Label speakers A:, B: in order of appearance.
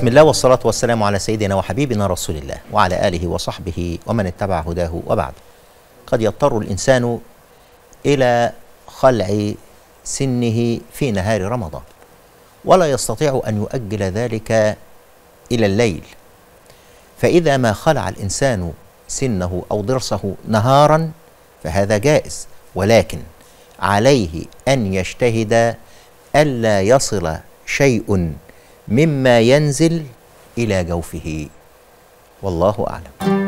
A: بسم الله والصلاة والسلام على سيدنا وحبيبنا رسول الله وعلى آله وصحبه ومن اتبع هداه وبعد. قد يضطر الإنسان إلى خلع سنه في نهار رمضان ولا يستطيع أن يؤجل ذلك إلى الليل، فإذا ما خلع الإنسان سنه أو ضرسه نهارا فهذا جائز، ولكن عليه أن يجتهد ألا يصل شيء مما ينزل إلى جوفه، والله أعلم.